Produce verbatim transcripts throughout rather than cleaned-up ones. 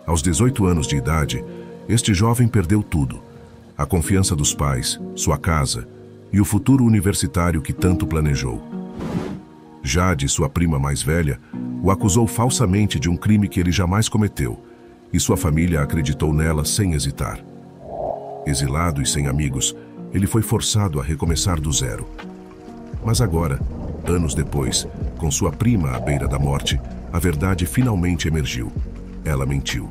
Aos dezoito anos de idade, este jovem perdeu tudo: a confiança dos pais, sua casa e o futuro universitário que tanto planejou. Jade, sua prima mais velha, o acusou falsamente de um crime que ele jamais cometeu, e sua família acreditou nela sem hesitar. Exilado e sem amigos, ele foi forçado a recomeçar do zero. Mas agora, anos depois, com sua prima à beira da morte, a verdade finalmente emergiu. Ela mentiu.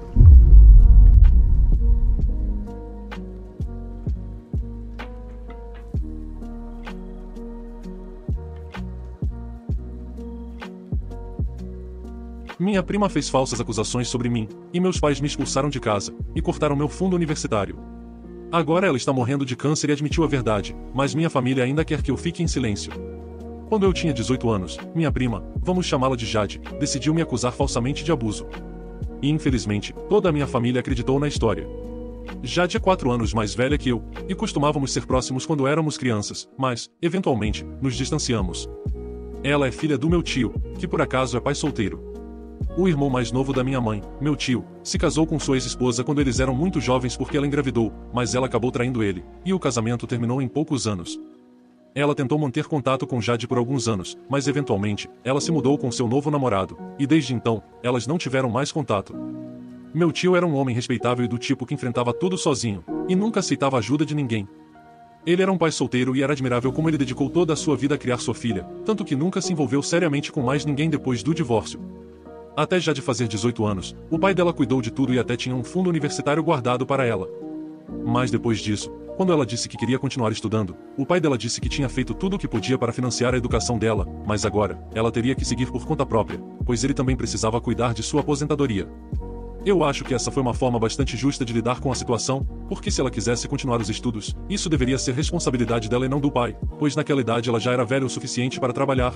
Minha prima fez falsas acusações sobre mim, e meus pais me expulsaram de casa, e cortaram meu fundo universitário. Agora ela está morrendo de câncer e admitiu a verdade, mas minha família ainda quer que eu fique em silêncio. Quando eu tinha dezoito anos, minha prima, vamos chamá-la de Jade, decidiu me acusar falsamente de abuso. E infelizmente, toda a minha família acreditou na história. Jade é quatro anos mais velha que eu, e costumávamos ser próximos quando éramos crianças, mas, eventualmente, nos distanciamos. Ela é filha do meu tio, que por acaso é pai solteiro. O irmão mais novo da minha mãe, meu tio, se casou com sua ex-esposa quando eles eram muito jovens porque ela engravidou, mas ela acabou traindo ele, e o casamento terminou em poucos anos. Ela tentou manter contato com Jade por alguns anos, mas eventualmente, ela se mudou com seu novo namorado, e desde então, elas não tiveram mais contato. Meu tio era um homem respeitável e do tipo que enfrentava tudo sozinho, e nunca aceitava ajuda de ninguém. Ele era um pai solteiro e era admirável como ele dedicou toda a sua vida a criar sua filha, tanto que nunca se envolveu seriamente com mais ninguém depois do divórcio. Até Jade fazer dezoito anos, o pai dela cuidou de tudo e até tinha um fundo universitário guardado para ela. Mas depois disso, quando ela disse que queria continuar estudando, o pai dela disse que tinha feito tudo o que podia para financiar a educação dela, mas agora, ela teria que seguir por conta própria, pois ele também precisava cuidar de sua aposentadoria. Eu acho que essa foi uma forma bastante justa de lidar com a situação, porque se ela quisesse continuar os estudos, isso deveria ser responsabilidade dela e não do pai, pois naquela idade ela já era velha o suficiente para trabalhar.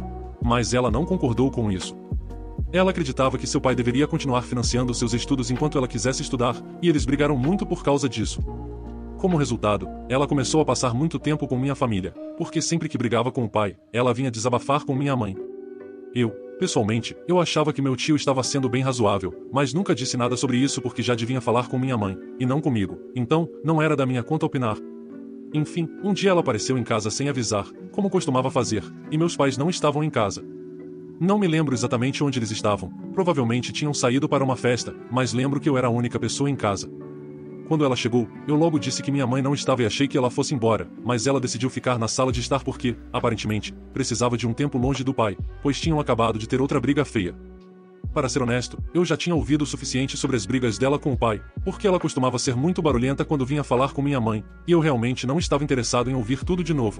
Mas ela não concordou com isso. Ela acreditava que seu pai deveria continuar financiando seus estudos enquanto ela quisesse estudar, e eles brigaram muito por causa disso. Como resultado, ela começou a passar muito tempo com minha família, porque sempre que brigava com o pai, ela vinha desabafar com minha mãe. Eu, pessoalmente, eu achava que meu tio estava sendo bem razoável, mas nunca disse nada sobre isso porque já devia falar com minha mãe, e não comigo, então, não era da minha conta opinar. Enfim, um dia ela apareceu em casa sem avisar, como costumava fazer, e meus pais não estavam em casa. Não me lembro exatamente onde eles estavam, provavelmente tinham saído para uma festa, mas lembro que eu era a única pessoa em casa. Quando ela chegou, eu logo disse que minha mãe não estava e achei que ela fosse embora, mas ela decidiu ficar na sala de estar porque, aparentemente, precisava de um tempo longe do pai, pois tinham acabado de ter outra briga feia. Para ser honesto, eu já tinha ouvido o suficiente sobre as brigas dela com o pai, porque ela costumava ser muito barulhenta quando vinha falar com minha mãe, e eu realmente não estava interessado em ouvir tudo de novo.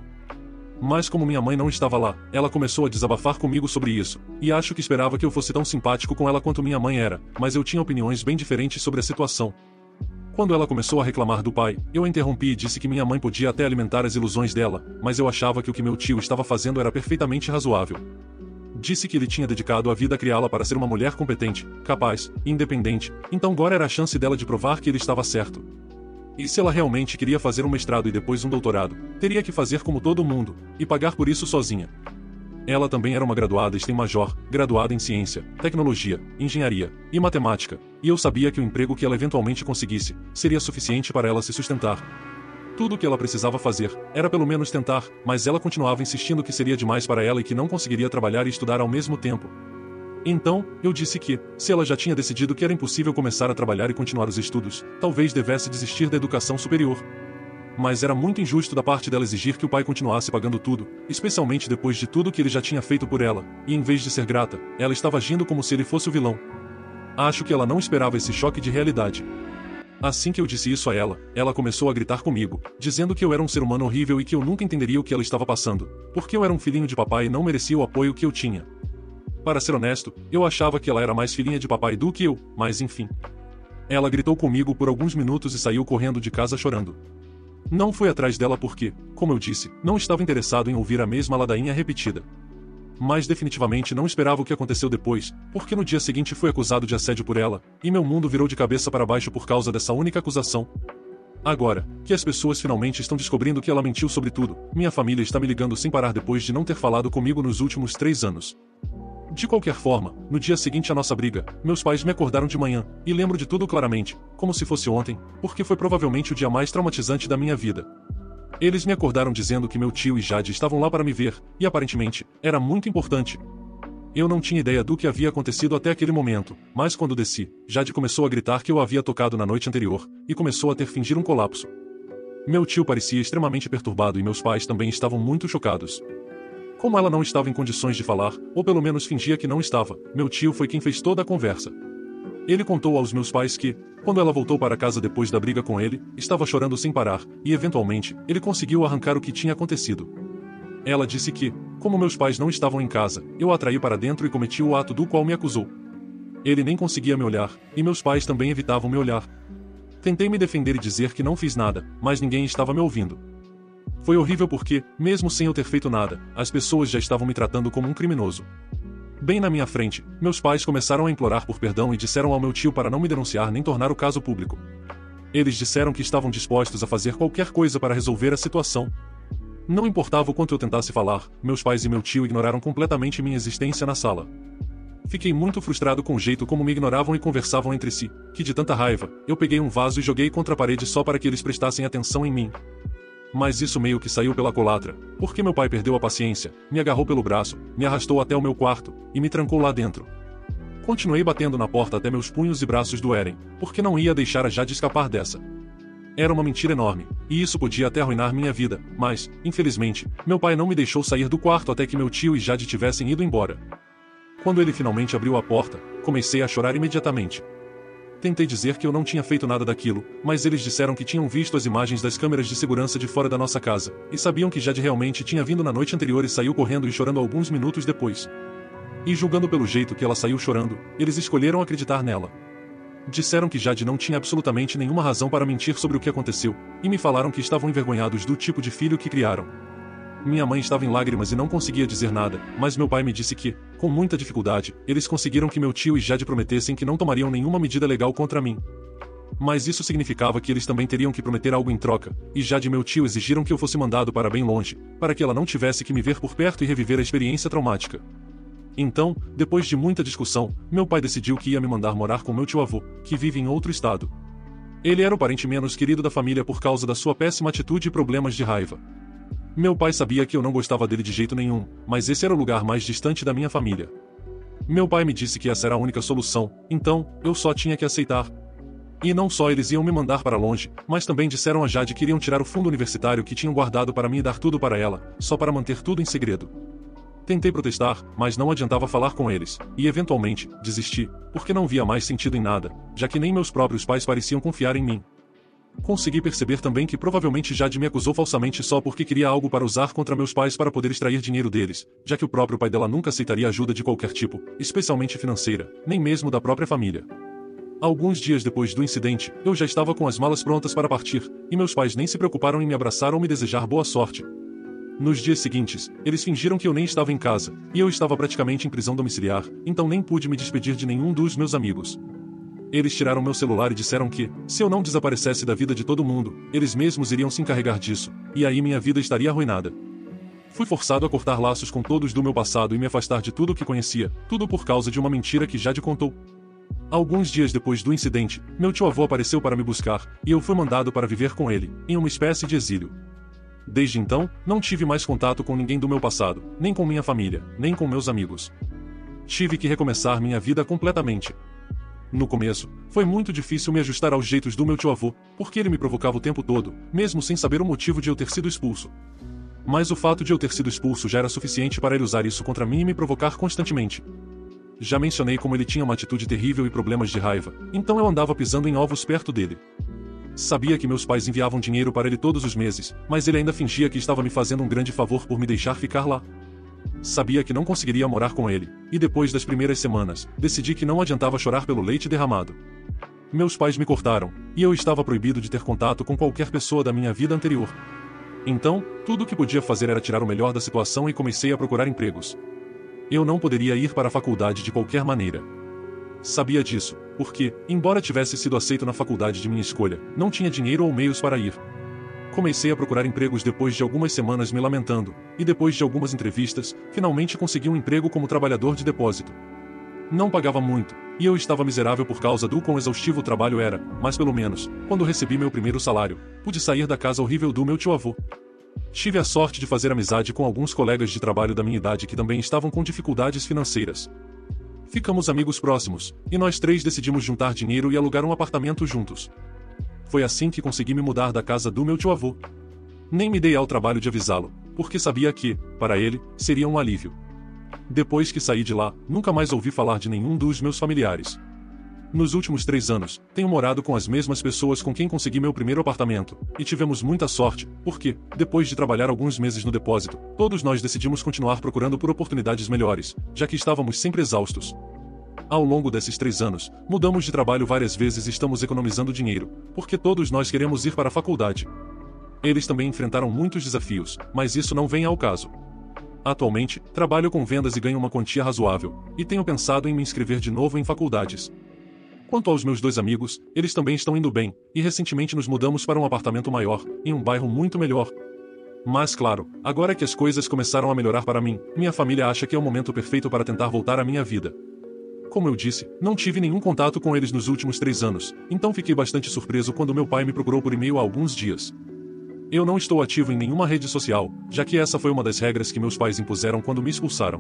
Mas como minha mãe não estava lá, ela começou a desabafar comigo sobre isso, e acho que esperava que eu fosse tão simpático com ela quanto minha mãe era, mas eu tinha opiniões bem diferentes sobre a situação. Quando ela começou a reclamar do pai, eu a interrompi e disse que minha mãe podia até alimentar as ilusões dela, mas eu achava que o que meu tio estava fazendo era perfeitamente razoável. Disse que ele tinha dedicado a vida a criá-la para ser uma mulher competente, capaz e independente, então agora era a chance dela de provar que ele estava certo. E se ela realmente queria fazer um mestrado e depois um doutorado, teria que fazer como todo mundo, e pagar por isso sozinha. Ela também era uma graduada STEM-Major, graduada em ciência, tecnologia, engenharia e matemática, e eu sabia que o emprego que ela eventualmente conseguisse, seria suficiente para ela se sustentar. Tudo o que ela precisava fazer, era pelo menos tentar, mas ela continuava insistindo que seria demais para ela e que não conseguiria trabalhar e estudar ao mesmo tempo. Então, eu disse que, se ela já tinha decidido que era impossível começar a trabalhar e continuar os estudos, talvez devesse desistir da educação superior. Mas era muito injusto da parte dela exigir que o pai continuasse pagando tudo, especialmente depois de tudo que ele já tinha feito por ela, e em vez de ser grata, ela estava agindo como se ele fosse o vilão. Acho que ela não esperava esse choque de realidade. Assim que eu disse isso a ela, ela começou a gritar comigo, dizendo que eu era um ser humano horrível e que eu nunca entenderia o que ela estava passando, porque eu era um filhinho de papai e não merecia o apoio que eu tinha. Para ser honesto, eu achava que ela era mais filhinha de papai do que eu, mas enfim. Ela gritou comigo por alguns minutos e saiu correndo de casa chorando. Não fui atrás dela porque, como eu disse, não estava interessado em ouvir a mesma ladainha repetida. Mas definitivamente não esperava o que aconteceu depois, porque no dia seguinte fui acusado de assédio por ela, e meu mundo virou de cabeça para baixo por causa dessa única acusação. Agora, que as pessoas finalmente estão descobrindo que ela mentiu sobre tudo, minha família está me ligando sem parar depois de não ter falado comigo nos últimos três anos. De qualquer forma, no dia seguinte à nossa briga, meus pais me acordaram de manhã, e lembro de tudo claramente, como se fosse ontem, porque foi provavelmente o dia mais traumatizante da minha vida. Eles me acordaram dizendo que meu tio e Jade estavam lá para me ver, e aparentemente, era muito importante. Eu não tinha ideia do que havia acontecido até aquele momento, mas quando desci, Jade começou a gritar que eu havia tocado na noite anterior, e começou a ter fingir um colapso. Meu tio parecia extremamente perturbado e meus pais também estavam muito chocados. Como ela não estava em condições de falar, ou pelo menos fingia que não estava, meu tio foi quem fez toda a conversa. Ele contou aos meus pais que, quando ela voltou para casa depois da briga com ele, estava chorando sem parar, e eventualmente, ele conseguiu arrancar o que tinha acontecido. Ela disse que, como meus pais não estavam em casa, eu a atraí para dentro e cometi o ato do qual me acusou. Ele nem conseguia me olhar, e meus pais também evitavam me olhar. Tentei me defender e dizer que não fiz nada, mas ninguém estava me ouvindo. Foi horrível porque, mesmo sem eu ter feito nada, as pessoas já estavam me tratando como um criminoso. Bem na minha frente, meus pais começaram a implorar por perdão e disseram ao meu tio para não me denunciar nem tornar o caso público. Eles disseram que estavam dispostos a fazer qualquer coisa para resolver a situação. Não importava o quanto eu tentasse falar, meus pais e meu tio ignoraram completamente minha existência na sala. Fiquei muito frustrado com o jeito como me ignoravam e conversavam entre si, que de tanta raiva, eu peguei um vaso e joguei contra a parede só para que eles prestassem atenção em mim. Mas isso meio que saiu pela culatra, porque meu pai perdeu a paciência, me agarrou pelo braço, me arrastou até o meu quarto, e me trancou lá dentro. Continuei batendo na porta até meus punhos e braços doerem, porque não ia deixar a Jade escapar dessa. Era uma mentira enorme, e isso podia até arruinar minha vida, mas, infelizmente, meu pai não me deixou sair do quarto até que meu tio e Jade tivessem ido embora. Quando ele finalmente abriu a porta, comecei a chorar imediatamente. Tentei dizer que eu não tinha feito nada daquilo, mas eles disseram que tinham visto as imagens das câmeras de segurança de fora da nossa casa, e sabiam que Jade realmente tinha vindo na noite anterior e saiu correndo e chorando alguns minutos depois. E julgando pelo jeito que ela saiu chorando, eles escolheram acreditar nela. Disseram que Jade não tinha absolutamente nenhuma razão para mentir sobre o que aconteceu, e me falaram que estavam envergonhados do tipo de filho que criaram. Minha mãe estava em lágrimas e não conseguia dizer nada, mas meu pai me disse que, com muita dificuldade, eles conseguiram que meu tio e Jade prometessem que não tomariam nenhuma medida legal contra mim. Mas isso significava que eles também teriam que prometer algo em troca, e Jade e meu tio exigiram que eu fosse mandado para bem longe, para que ela não tivesse que me ver por perto e reviver a experiência traumática. Então, depois de muita discussão, meu pai decidiu que ia me mandar morar com meu tio-avô, que vive em outro estado. Ele era o parente menos querido da família por causa da sua péssima atitude e problemas de raiva. Meu pai sabia que eu não gostava dele de jeito nenhum, mas esse era o lugar mais distante da minha família. Meu pai me disse que essa era a única solução, então, eu só tinha que aceitar. E não só eles iam me mandar para longe, mas também disseram a Jade que iriam tirar o fundo universitário que tinham guardado para mim e dar tudo para ela, só para manter tudo em segredo. Tentei protestar, mas não adiantava falar com eles, e eventualmente, desisti, porque não via mais sentido em nada, já que nem meus próprios pais pareciam confiar em mim. Consegui perceber também que provavelmente Jade me acusou falsamente só porque queria algo para usar contra meus pais para poder extrair dinheiro deles, já que o próprio pai dela nunca aceitaria ajuda de qualquer tipo, especialmente financeira, nem mesmo da própria família. Alguns dias depois do incidente, eu já estava com as malas prontas para partir, e meus pais nem se preocuparam em me abraçar ou me desejar boa sorte. Nos dias seguintes, eles fingiram que eu nem estava em casa, e eu estava praticamente em prisão domiciliar, então nem pude me despedir de nenhum dos meus amigos. Eles tiraram meu celular e disseram que, se eu não desaparecesse da vida de todo mundo, eles mesmos iriam se encarregar disso, e aí minha vida estaria arruinada. Fui forçado a cortar laços com todos do meu passado e me afastar de tudo o que conhecia, tudo por causa de uma mentira que Jade contou. Alguns dias depois do incidente, meu tio-avô apareceu para me buscar, e eu fui mandado para viver com ele, em uma espécie de exílio. Desde então, não tive mais contato com ninguém do meu passado, nem com minha família, nem com meus amigos. Tive que recomeçar minha vida completamente. No começo, foi muito difícil me ajustar aos jeitos do meu tio-avô, porque ele me provocava o tempo todo, mesmo sem saber o motivo de eu ter sido expulso. Mas o fato de eu ter sido expulso já era suficiente para ele usar isso contra mim e me provocar constantemente. Já mencionei como ele tinha uma atitude terrível e problemas de raiva, então eu andava pisando em ovos perto dele. Sabia que meus pais enviavam dinheiro para ele todos os meses, mas ele ainda fingia que estava me fazendo um grande favor por me deixar ficar lá. Sabia que não conseguiria morar com ele, e depois das primeiras semanas, decidi que não adiantava chorar pelo leite derramado. Meus pais me cortaram, e eu estava proibido de ter contato com qualquer pessoa da minha vida anterior. Então, tudo o que podia fazer era tirar o melhor da situação e comecei a procurar empregos. Eu não poderia ir para a faculdade de qualquer maneira. Sabia disso, porque, embora tivesse sido aceito na faculdade de minha escolha, não tinha dinheiro ou meios para ir. Comecei a procurar empregos depois de algumas semanas me lamentando, e depois de algumas entrevistas, finalmente consegui um emprego como trabalhador de depósito. Não pagava muito, e eu estava miserável por causa do quão exaustivo o trabalho era, mas pelo menos, quando recebi meu primeiro salário, pude sair da casa horrível do meu tio-avô. Tive a sorte de fazer amizade com alguns colegas de trabalho da minha idade que também estavam com dificuldades financeiras. Ficamos amigos próximos, e nós três decidimos juntar dinheiro e alugar um apartamento juntos. Foi assim que consegui me mudar da casa do meu tio-avô. Nem me dei ao trabalho de avisá-lo, porque sabia que, para ele, seria um alívio. Depois que saí de lá, nunca mais ouvi falar de nenhum dos meus familiares. Nos últimos três anos, tenho morado com as mesmas pessoas com quem consegui meu primeiro apartamento, e tivemos muita sorte, porque, depois de trabalhar alguns meses no depósito, todos nós decidimos continuar procurando por oportunidades melhores, já que estávamos sempre exaustos. Ao longo desses três anos, mudamos de trabalho várias vezes e estamos economizando dinheiro, porque todos nós queremos ir para a faculdade. Eles também enfrentaram muitos desafios, mas isso não vem ao caso. Atualmente, trabalho com vendas e ganho uma quantia razoável, e tenho pensado em me inscrever de novo em faculdades. Quanto aos meus dois amigos, eles também estão indo bem, e recentemente nos mudamos para um apartamento maior, em um bairro muito melhor. Mas claro, agora que as coisas começaram a melhorar para mim, minha família acha que é o momento perfeito para tentar voltar à minha vida. Como eu disse, não tive nenhum contato com eles nos últimos três anos, então fiquei bastante surpreso quando meu pai me procurou por e-mail há alguns dias. Eu não estou ativo em nenhuma rede social, já que essa foi uma das regras que meus pais impuseram quando me expulsaram.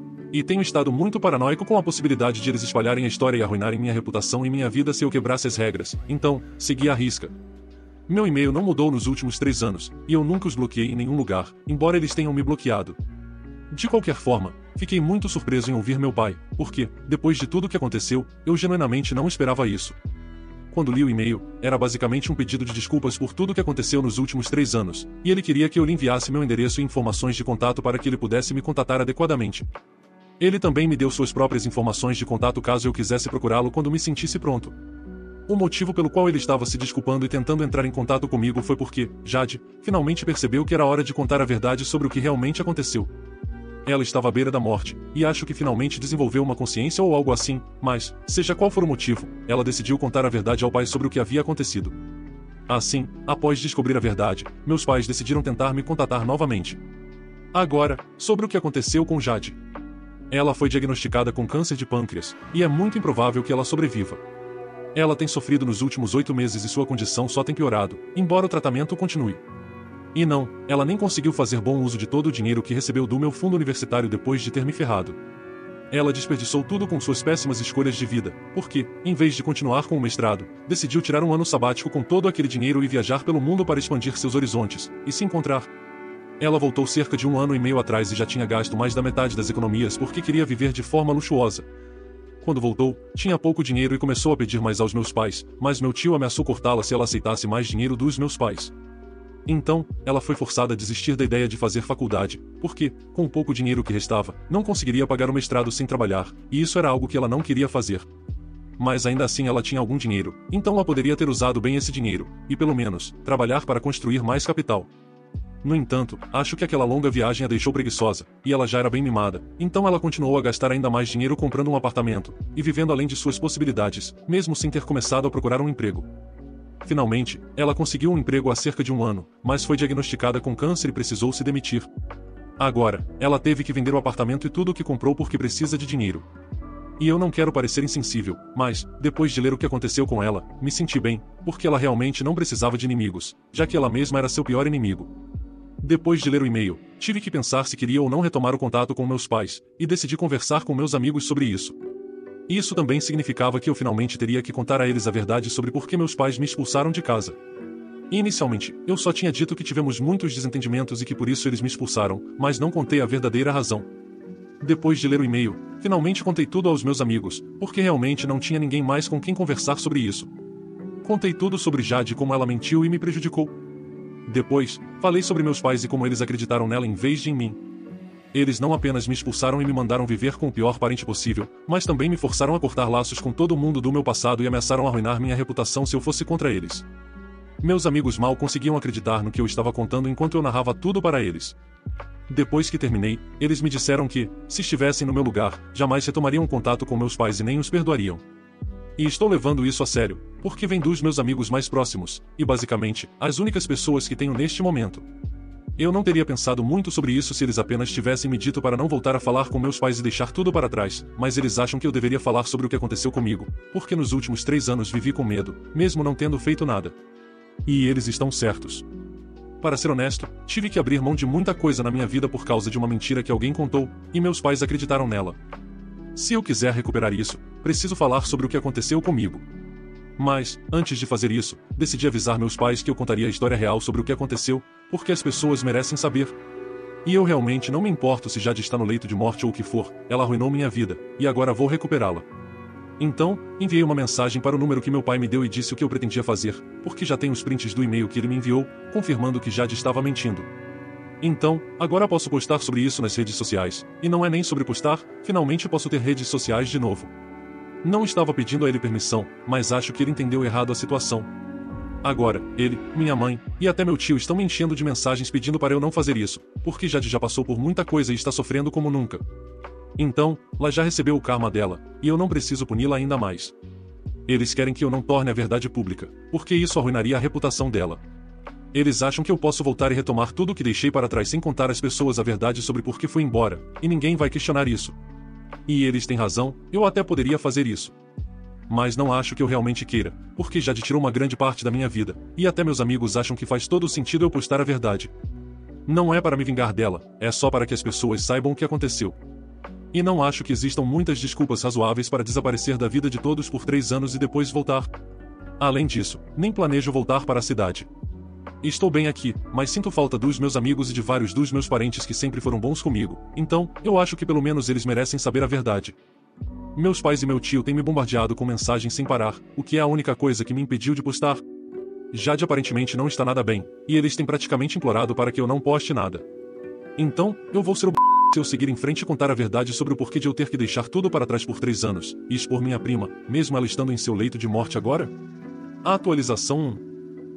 E tenho estado muito paranoico com a possibilidade de eles espalharem a história e arruinarem minha reputação e minha vida se eu quebrasse as regras, então, segui à risca. Meu e-mail não mudou nos últimos três anos, e eu nunca os bloqueei em nenhum lugar, embora eles tenham me bloqueado. De qualquer forma, fiquei muito surpreso em ouvir meu pai, porque, depois de tudo o que aconteceu, eu genuinamente não esperava isso. Quando li o e-mail, era basicamente um pedido de desculpas por tudo o que aconteceu nos últimos três anos, e ele queria que eu lhe enviasse meu endereço e informações de contato para que ele pudesse me contatar adequadamente. Ele também me deu suas próprias informações de contato caso eu quisesse procurá-lo quando me sentisse pronto. O motivo pelo qual ele estava se desculpando e tentando entrar em contato comigo foi porque, Jade, finalmente percebeu que era hora de contar a verdade sobre o que realmente aconteceu. Ela estava à beira da morte, e acho que finalmente desenvolveu uma consciência ou algo assim, mas, seja qual for o motivo, ela decidiu contar a verdade ao pai sobre o que havia acontecido. Assim, após descobrir a verdade, meus pais decidiram tentar me contatar novamente. Agora, sobre o que aconteceu com Jade. Ela foi diagnosticada com câncer de pâncreas, e é muito improvável que ela sobreviva. Ela tem sofrido nos últimos oito meses e sua condição só tem piorado, embora o tratamento continue. E não, ela nem conseguiu fazer bom uso de todo o dinheiro que recebeu do meu fundo universitário depois de ter me ferrado. Ela desperdiçou tudo com suas péssimas escolhas de vida, porque, em vez de continuar com o mestrado, decidiu tirar um ano sabático com todo aquele dinheiro e viajar pelo mundo para expandir seus horizontes, e se encontrar. Ela voltou cerca de um ano e meio atrás e já tinha gasto mais da metade das economias porque queria viver de forma luxuosa. Quando voltou, tinha pouco dinheiro e começou a pedir mais aos meus pais, mas meu tio ameaçou cortá-la se ela aceitasse mais dinheiro dos meus pais. Então, ela foi forçada a desistir da ideia de fazer faculdade, porque, com o pouco dinheiro que restava, não conseguiria pagar o mestrado sem trabalhar, e isso era algo que ela não queria fazer. Mas ainda assim ela tinha algum dinheiro, então ela poderia ter usado bem esse dinheiro, e pelo menos, trabalhar para construir mais capital. No entanto, acho que aquela longa viagem a deixou preguiçosa, e ela já era bem mimada, então ela continuou a gastar ainda mais dinheiro comprando um apartamento, e vivendo além de suas possibilidades, mesmo sem ter começado a procurar um emprego. Finalmente, ela conseguiu um emprego há cerca de um ano, mas foi diagnosticada com câncer e precisou se demitir. Agora, ela teve que vender o apartamento e tudo o que comprou porque precisa de dinheiro. E eu não quero parecer insensível, mas, depois de ler o que aconteceu com ela, me senti bem, porque ela realmente não precisava de inimigos, já que ela mesma era seu pior inimigo. Depois de ler o e-mail, tive que pensar se queria ou não retomar o contato com meus pais, e decidi conversar com meus amigos sobre isso. Isso também significava que eu finalmente teria que contar a eles a verdade sobre por que meus pais me expulsaram de casa. Inicialmente, eu só tinha dito que tivemos muitos desentendimentos e que por isso eles me expulsaram, mas não contei a verdadeira razão. Depois de ler o e-mail, finalmente contei tudo aos meus amigos, porque realmente não tinha ninguém mais com quem conversar sobre isso. Contei tudo sobre Jade e como ela mentiu e me prejudicou. Depois, falei sobre meus pais e como eles acreditaram nela em vez de em mim. Eles não apenas me expulsaram e me mandaram viver com o pior parente possível, mas também me forçaram a cortar laços com todo mundo do meu passado e ameaçaram arruinar minha reputação se eu fosse contra eles. Meus amigos mal conseguiam acreditar no que eu estava contando enquanto eu narrava tudo para eles. Depois que terminei, eles me disseram que, se estivessem no meu lugar, jamais retomariam contato com meus pais e nem os perdoariam. E estou levando isso a sério, porque vem dos meus amigos mais próximos, e basicamente, as únicas pessoas que tenho neste momento. Eu não teria pensado muito sobre isso se eles apenas tivessem me dito para não voltar a falar com meus pais e deixar tudo para trás, mas eles acham que eu deveria falar sobre o que aconteceu comigo, porque nos últimos três anos vivi com medo, mesmo não tendo feito nada. E eles estão certos. Para ser honesto, tive que abrir mão de muita coisa na minha vida por causa de uma mentira que alguém contou, e meus pais acreditaram nela. Se eu quiser recuperar isso, preciso falar sobre o que aconteceu comigo. Mas, antes de fazer isso, decidi avisar meus pais que eu contaria a história real sobre o que aconteceu, porque as pessoas merecem saber. E eu realmente não me importo se Jade está no leito de morte ou o que for, ela arruinou minha vida, e agora vou recuperá-la. Então, enviei uma mensagem para o número que meu pai me deu e disse o que eu pretendia fazer, porque já tenho os prints do e-mail que ele me enviou, confirmando que Jade estava mentindo. Então, agora posso postar sobre isso nas redes sociais, e não é nem sobre postar, finalmente posso ter redes sociais de novo. Não estava pedindo a ele permissão, mas acho que ele entendeu errado a situação. Agora, ele, minha mãe, e até meu tio estão me enchendo de mensagens pedindo para eu não fazer isso, porque Jade já passou por muita coisa e está sofrendo como nunca. Então, ela já recebeu o karma dela, e eu não preciso puni-la ainda mais. Eles querem que eu não torne a verdade pública, porque isso arruinaria a reputação dela. Eles acham que eu posso voltar e retomar tudo o que deixei para trás sem contar às pessoas a verdade sobre por que fui embora, e ninguém vai questionar isso. E eles têm razão, eu até poderia fazer isso. Mas não acho que eu realmente queira, porque Jade tirou uma grande parte da minha vida, e até meus amigos acham que faz todo sentido eu postar a verdade. Não é para me vingar dela, é só para que as pessoas saibam o que aconteceu. E não acho que existam muitas desculpas razoáveis para desaparecer da vida de todos por três anos e depois voltar. Além disso, nem planejo voltar para a cidade. Estou bem aqui, mas sinto falta dos meus amigos e de vários dos meus parentes que sempre foram bons comigo, então, eu acho que pelo menos eles merecem saber a verdade. Meus pais e meu tio têm me bombardeado com mensagens sem parar, o que é a única coisa que me impediu de postar. Jade aparentemente não está nada bem, e eles têm praticamente implorado para que eu não poste nada. Então, eu vou ser o b... se eu seguir em frente e contar a verdade sobre o porquê de eu ter que deixar tudo para trás por três anos, e expor minha prima, mesmo ela estando em seu leito de morte agora? A atualização um.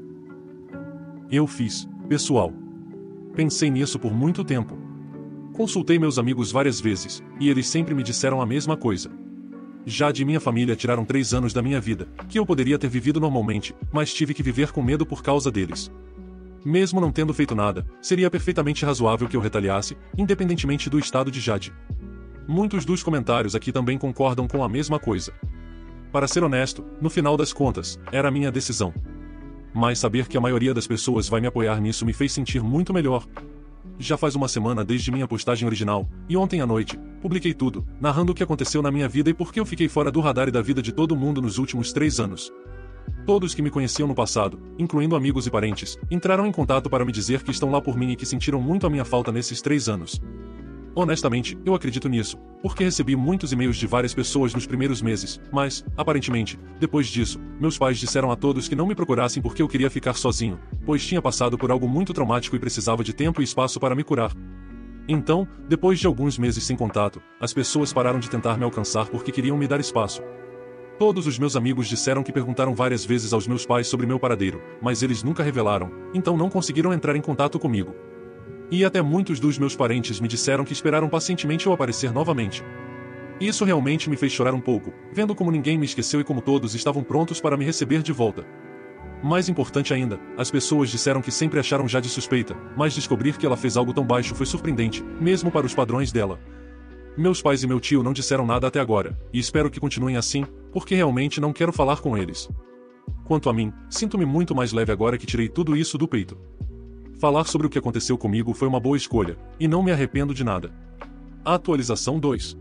Eu fiz, pessoal. Pensei nisso por muito tempo. Consultei meus amigos várias vezes, e eles sempre me disseram a mesma coisa. Jade e minha família tiraram três anos da minha vida, que eu poderia ter vivido normalmente, mas tive que viver com medo por causa deles. Mesmo não tendo feito nada, seria perfeitamente razoável que eu retaliasse, independentemente do estado de Jade. Muitos dos comentários aqui também concordam com a mesma coisa. Para ser honesto, no final das contas, era a minha decisão. Mas saber que a maioria das pessoas vai me apoiar nisso me fez sentir muito melhor. Já faz uma semana desde minha postagem original, e ontem à noite, publiquei tudo, narrando o que aconteceu na minha vida e por que eu fiquei fora do radar e da vida de todo mundo nos últimos três anos. Todos que me conheciam no passado, incluindo amigos e parentes, entraram em contato para me dizer que estão lá por mim e que sentiram muito a minha falta nesses três anos. Honestamente, eu acredito nisso, porque recebi muitos e-mails de várias pessoas nos primeiros meses, mas, aparentemente, depois disso, meus pais disseram a todos que não me procurassem porque eu queria ficar sozinho, pois tinha passado por algo muito traumático e precisava de tempo e espaço para me curar. Então, depois de alguns meses sem contato, as pessoas pararam de tentar me alcançar porque queriam me dar espaço. Todos os meus amigos disseram que perguntaram várias vezes aos meus pais sobre meu paradeiro, mas eles nunca revelaram, então não conseguiram entrar em contato comigo. E até muitos dos meus parentes me disseram que esperaram pacientemente eu aparecer novamente. Isso realmente me fez chorar um pouco, vendo como ninguém me esqueceu e como todos estavam prontos para me receber de volta. Mais importante ainda, as pessoas disseram que sempre acharam Jade suspeita, mas descobrir que ela fez algo tão baixo foi surpreendente, mesmo para os padrões dela. Meus pais e meu tio não disseram nada até agora, e espero que continuem assim, porque realmente não quero falar com eles. Quanto a mim, sinto-me muito mais leve agora que tirei tudo isso do peito. Falar sobre o que aconteceu comigo foi uma boa escolha, e não me arrependo de nada. Atualização dois.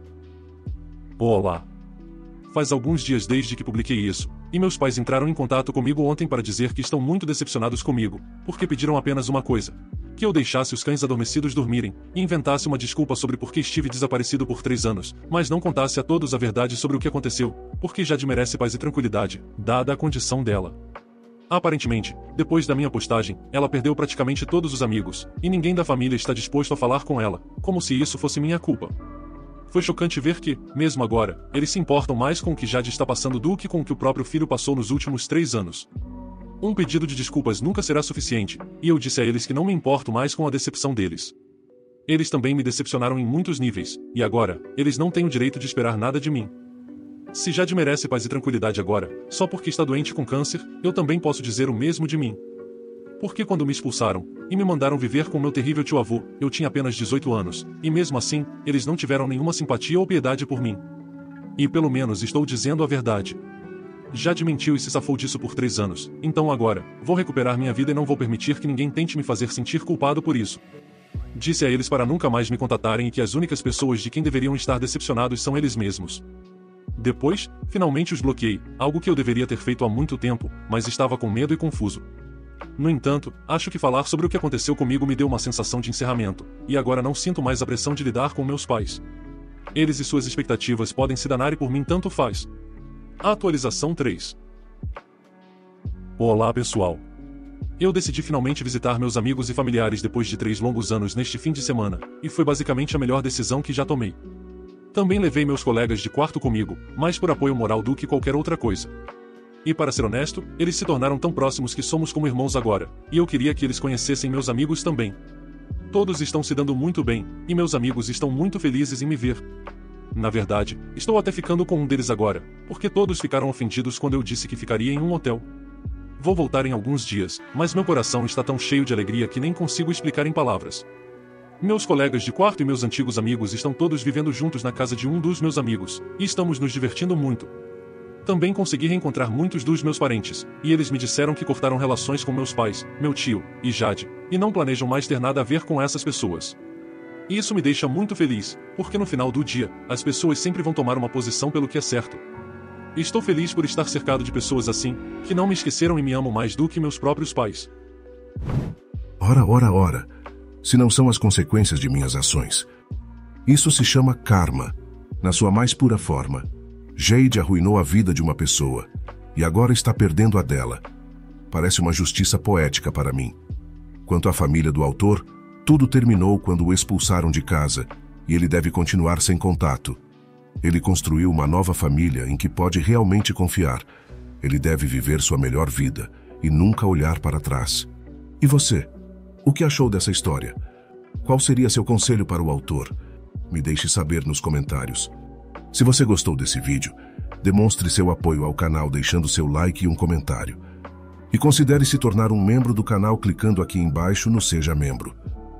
Olá. Faz alguns dias desde que publiquei isso, e meus pais entraram em contato comigo ontem para dizer que estão muito decepcionados comigo, porque pediram apenas uma coisa: que eu deixasse os cães adormecidos dormirem, e inventasse uma desculpa sobre por que estive desaparecido por três anos, mas não contasse a todos a verdade sobre o que aconteceu, porque Jade merece paz e tranquilidade, dada a condição dela. Aparentemente, depois da minha postagem, ela perdeu praticamente todos os amigos, e ninguém da família está disposto a falar com ela, como se isso fosse minha culpa. Foi chocante ver que, mesmo agora, eles se importam mais com o que Jade está passando do que com o que o próprio filho passou nos últimos três anos. Um pedido de desculpas nunca será suficiente, e eu disse a eles que não me importo mais com a decepção deles. Eles também me decepcionaram em muitos níveis, e agora, eles não têm o direito de esperar nada de mim. Se Jade merece paz e tranquilidade agora, só porque está doente com câncer, eu também posso dizer o mesmo de mim. Porque quando me expulsaram e me mandaram viver com meu terrível tio-avô, eu tinha apenas dezoito anos, e mesmo assim, eles não tiveram nenhuma simpatia ou piedade por mim. E pelo menos estou dizendo a verdade. Jade mentiu e se safou disso por três anos, então agora, vou recuperar minha vida e não vou permitir que ninguém tente me fazer sentir culpado por isso. Disse a eles para nunca mais me contatarem e que as únicas pessoas de quem deveriam estar decepcionados são eles mesmos. Depois, finalmente os bloqueei, algo que eu deveria ter feito há muito tempo, mas estava com medo e confuso. No entanto, acho que falar sobre o que aconteceu comigo me deu uma sensação de encerramento, e agora não sinto mais a pressão de lidar com meus pais. Eles e suas expectativas podem se danar e por mim tanto faz. Atualização três. Olá pessoal. Eu decidi finalmente visitar meus amigos e familiares depois de três longos anos neste fim de semana, e foi basicamente a melhor decisão que já tomei. Também levei meus colegas de quarto comigo, mais por apoio moral do que qualquer outra coisa. E para ser honesto, eles se tornaram tão próximos que somos como irmãos agora, e eu queria que eles conhecessem meus amigos também. Todos estão se dando muito bem, e meus amigos estão muito felizes em me ver. Na verdade, estou até ficando com um deles agora, porque todos ficaram ofendidos quando eu disse que ficaria em um hotel. Vou voltar em alguns dias, mas meu coração está tão cheio de alegria que nem consigo explicar em palavras. Meus colegas de quarto e meus antigos amigos estão todos vivendo juntos na casa de um dos meus amigos, e estamos nos divertindo muito. Também consegui reencontrar muitos dos meus parentes, e eles me disseram que cortaram relações com meus pais, meu tio e Jade, e não planejam mais ter nada a ver com essas pessoas. E isso me deixa muito feliz, porque no final do dia, as pessoas sempre vão tomar uma posição pelo que é certo. Estou feliz por estar cercado de pessoas assim, que não me esqueceram e me amam mais do que meus próprios pais. Ora, ora, ora. Se não são as consequências de minhas ações. Isso se chama karma, na sua mais pura forma. Jade arruinou a vida de uma pessoa, e agora está perdendo a dela. Parece uma justiça poética para mim. Quanto à família do autor, tudo terminou quando o expulsaram de casa, e ele deve continuar sem contato. Ele construiu uma nova família em que pode realmente confiar. Ele deve viver sua melhor vida, e nunca olhar para trás. E você? O que achou dessa história? Qual seria seu conselho para o autor? Me deixe saber nos comentários. Se você gostou desse vídeo, demonstre seu apoio ao canal deixando seu like e um comentário. E considere se tornar um membro do canal clicando aqui embaixo no Seja Membro.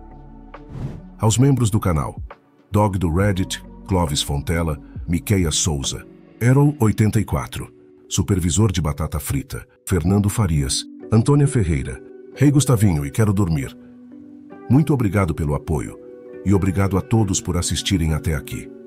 Aos membros do canal: Dog do Reddit, Clovis Fontela, Miqueia Souza, Errol oitenta e quatro, Supervisor de Batata Frita, Fernando Farias, Antônia Ferreira, Rei Gustavinho e Quero Dormir. Muito obrigado pelo apoio, e obrigado a todos por assistirem até aqui.